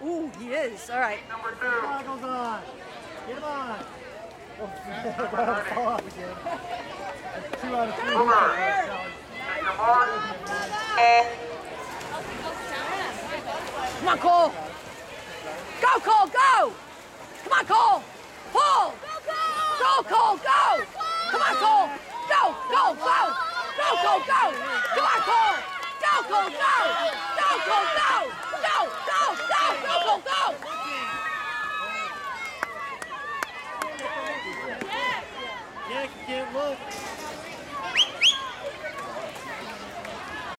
Ooh, he is. All right. Number 2. Goggles on. Get him on. Oh, fall off again. 2 out of 3. Boomer. Take your mark. Come on, Cole. Go, Cole, go. Come on, Cole. Pull. Go, Cole, go. Come on, Cole. Go, go, go. Go, Cole, go. Come on, Cole. Go, Cole, go. Go, Cole, go. Go, go.